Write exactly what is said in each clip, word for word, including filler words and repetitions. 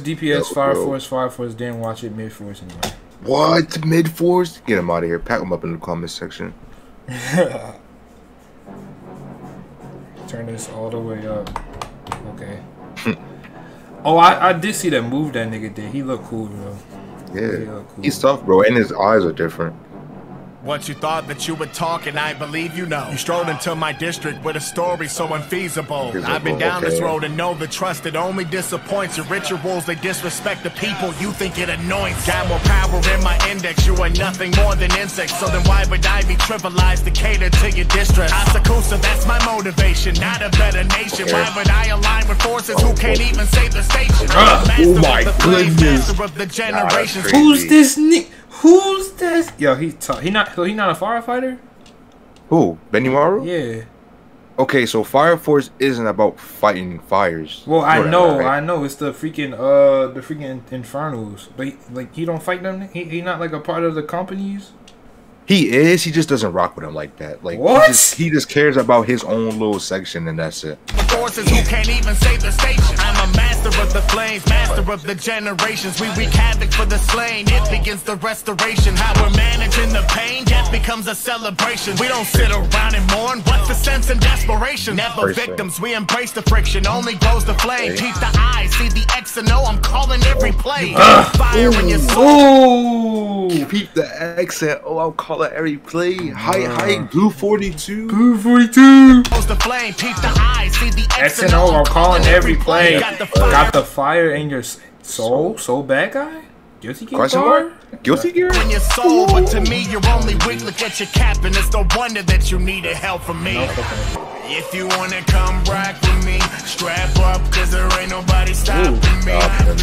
D P S, Yo, Fire bro. Force, Fire Force, didn't watch it, Mid Force anyway. What? Mid Force? Get him out of here. Pack him up in the comment section. Turn this all the way up. Okay. Oh, I, I did see that move that nigga did. He looked cool, bro. Yeah. He looked cool. He's tough, bro. And his eyes are different. Once you thought that you would talk and I believe you know. You strolled into my district with a story so unfeasible. I've been down okay. this road and know the trust that only disappoints. Your rituals, they disrespect the people you think it annoys. Got more power in my index, you are nothing more than insects. So then why would I be trivialized to cater to your distress? Asakusa, that's my motivation, not a better nation. Okay. Why would I align with forces who can't even save the station? Uh, oh my of the flames, goodness. master of the generations. Nah, Who's this nigga? Who's this? Yo, he tough. He not. So he not a firefighter? Who? Benimaru? Yeah. Okay, so Fire Force isn't about fighting fires. Well, I Whatever, know, right? I know. It's the freaking uh, the freaking Infernos. But he, like, he don't fight them. He, he not like a part of the companies. He is. He just doesn't rock with him like that. Like What? He just, he just cares about his own little section, and that's it. Forces who can't even save the station. I'm a master of the flames, master of the generations. We wreak havoc for the slain. It begins the restoration. How we're managing the pain, death becomes a celebration. We don't sit around and mourn. What's the sense in desperation? Never Person. victims. We embrace the friction. Only grows the flame. Okay. Keep the eyes, see the X and O. I'm calling every play. Ugh. Fire in your soul. Ooh. Peep the accent. Oh, I'll call it every play. Hi, hi, Blue forty-two. Blue forty-two. Grows the flame. Keep the eyes, see the X X and O are calling every play. Got the fire. Got the fire in your s- soul. Soul bad guy. Guilty gear Question bar? mark? Guilty Gear? In your soul, but to me you're only weak. Look at your cap, and it's no wonder that you needed help from me. If you wanna come rock with me, strap up, cause there ain't nobody stopping me.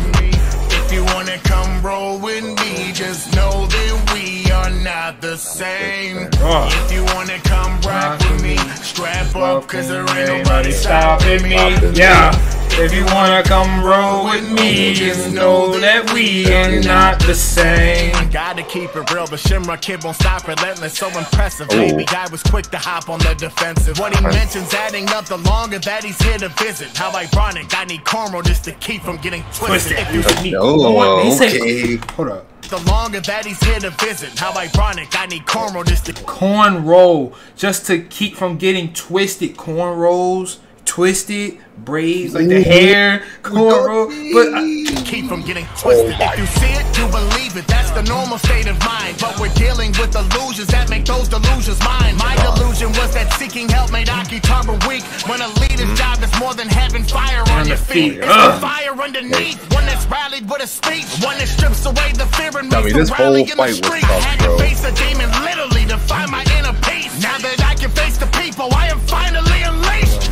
If you wanna come roll with me, just know that we are not the same. If you wanna come rock with me, strap up, cause there ain't nobody stopping me. Yeah. If you wanna come roll with me, just know that we are not the same. Gotta keep it real, the Shimra kid won't stop relentless, so impressive. Baby guy was quick to hop on the defensive. What he mentions adding up the longer that he's here to visit. How ironic, I need cornrow just to keep from getting twisted. If you see Oh, He said- okay. Hold up. the longer that he's here to visit. How ironic, I need cornrow just to Corn roll, just to keep from getting twisted. Corn rolls, twisted braids, like the hair, corn roll. But I, keep from getting twisted. If you see it, you believe it. That's the normal state of mind. But we're dealing with illusions that make those delusions mine. My delusion was that seeking help made Akitabara weak. When a leader's job is more than having fire on your feet. It's the fire underneath. One that's rallied with a speech. One that strips away the fear and I mean, makes this the rally whole in the fight was street. tough, Had bro. to face a demon literally to find my inner peace. Now that I can face the people, I am finally unleashed.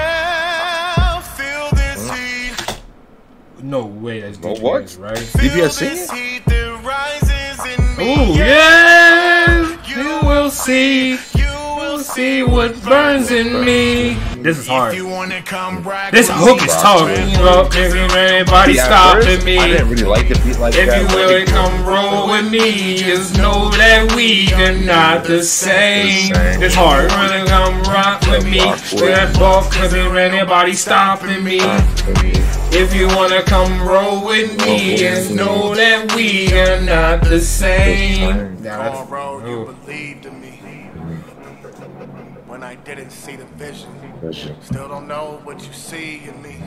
Yeah, feel this heat. no way, that's Oh, D P S, what? right? D P S Feel singing? this heat that rises in me. Oh yes, you will see. You will See what burns in me. This is If hard. you wanna come rock This with hook me, is tough. You know, if anybody Yeah, at stopping first, me. I didn't really like the beat like If that. you but will it- come roll with me, just know that we are not the same. It's hard. Wanna come rock with me? That buff, cause there ain't anybody stopping me. If you wanna come roll with me, just know that we are not the same. Nah, that's- Cornrow, you oh. believed in me when I didn't see the vision. Vision. Still don't know what you see in me.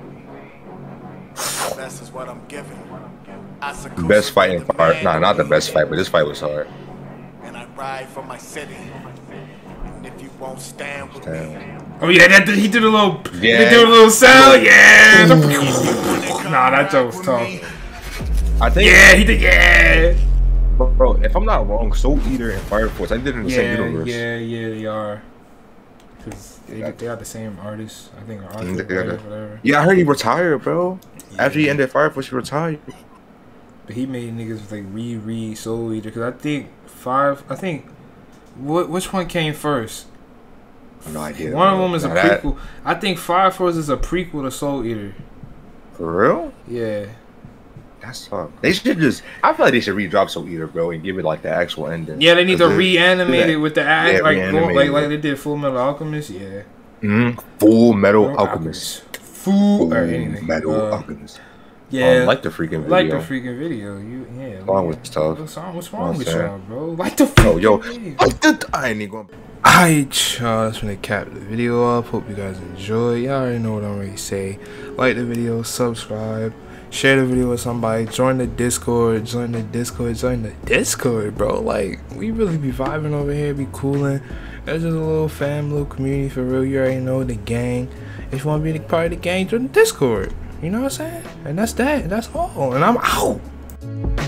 The best is what I'm giving. Asakusa Best fighting the part. man Nah, not the in best me. fight, but this fight was hard. And I ride for my city. And if you won't stand with me, Oh yeah, that he did a little, Yeah. he did a little sound, yeah. Nah, that joke was tough. I think. Yeah, he did, yeah. Bro, bro, if I'm not wrong, Soul Eater and Fire Force, I did it in the same Yeah, universe. yeah, yeah, they are. Cause they, they got the same artist, I think, or Mm, artist, they got it. whatever. Yeah, I heard he retired, bro. After he ended Fire Force, he retired. But he made niggas like re re Soul Eater. Cause I think five, I think, what which one came first? No idea. One of bro. them is a Nah, that- prequel. I think Fire Force is a prequel to Soul Eater. For real? Yeah. That's tough. They should just. I feel like they should re-drop Soul Eater, bro, and give it like the actual ending. Yeah, they need to 'Cause reanimate they- it with the act, yeah, like reanimate like it. like they did Full Metal Alchemist. Yeah. Mhm. Full Metal Full Alchemist. Full or Full anything. Metal Uh, Alchemist. Yeah, um, like the freaking video. Like the freaking video. You yeah. What's wrong with stuff? What's wrong, what's wrong with saying? y'all, bro? Like the freaking Oh, yo, video. like the I ain't even gonna. Alright, y'all, that's when they cap the video up. Hope you guys enjoy. Y'all already know what I'm ready to say. Like the video, subscribe, share the video with somebody, join the Discord, join the Discord, join the Discord, bro. Like, we really be vibing over here, be cooling. It's just a little fam, little community for real. You already know the gang. If you want to be part of the gang, join the Discord. You know what I'm saying? And that's that. That's all. And I'm out.